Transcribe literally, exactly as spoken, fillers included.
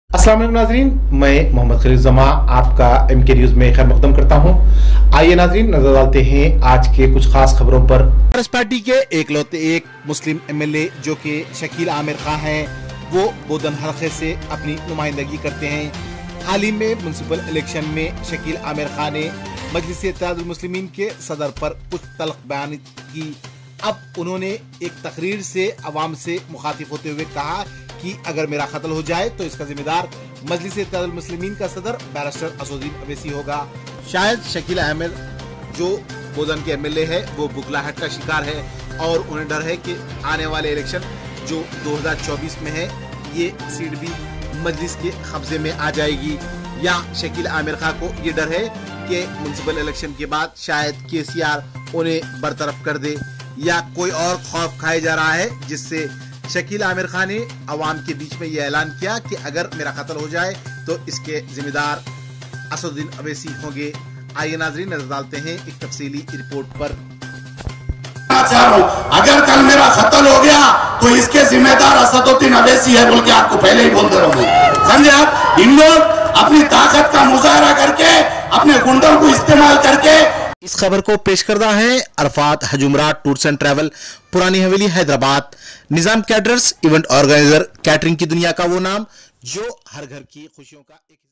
अस्सलाम वालेकुम नाजरीन, मैं मोहम्मद खलील जमा आपका एम के न्यूज में खैर मकदम करता हूं। आइए नाजरीन, नजर डालते हैं आज के कुछ खास खबरों पर। कांग्रेस पार्टी के एकलौते एक मुस्लिम एमएलए जो कि शकील आमिर खान हैं, वो बोधन हलके से अपनी नुमाइंदगी करते हैं। हाल ही में म्युनिसिपल इलेक्शन में शकील आमिर खान ने मजलिस इत्तेहादुल मुस्लिमीन के सदर पर कुछ तल्ख बयान की। अब उन्होंने एक तकरीर से अवाम से मुखातिब होते हुए कहा कि अगर मेरा कत्ल हो जाए तो इसका जिम्मेदार मजलिस इत्तेहादुल मुस्लिमीन का सदर बैरिस्टर असदुद्दीन अवैसी होगा। शायद शकील आमिर जो बोधन के एमएलए है वो बुखलाहट का शिकार है और उन्हें डर है कि आने वाले इलेक्शन जो दो हज़ार चौबीस में है ये सीट भी मजलिस के कब्जे में आ जाएगी, या शकील आमिर खान को ये डर है कि म्युनिसिपल इलेक्शन के बाद शायद केसीआर उन्हें बरतरफ कर दे, या कोई और खौफ खाया जा रहा है जिससे शकील आमिर खान ने अवाम के बीच में ये ऐलान किया कि अगर मेरा कत्ल हो जाए तो इसके जिम्मेदार असदुद्दीन अवैसी होंगे। आइए नाजरीन, नजर डालते हैं एक तफसीली रिपोर्ट पर। अगर कल मेरा कत्ल हो गया तो इसके जिम्मेदार असदुद्दीन अवैसी है बोल के आपको पहले ही बोल दे रहा हूँ, समझे आप। इन लोग अपनी ताकत का मुजाहरा करके अपने गुंडों को इस्तेमाल करके। इस खबर को पेश करता है अरफात हजूमरात tours and travel, Purani Haveli, Hyderabad. Nizam caterers, event organiser, catering की दुनिया का वो नाम जो हर घर की खुशियों का एक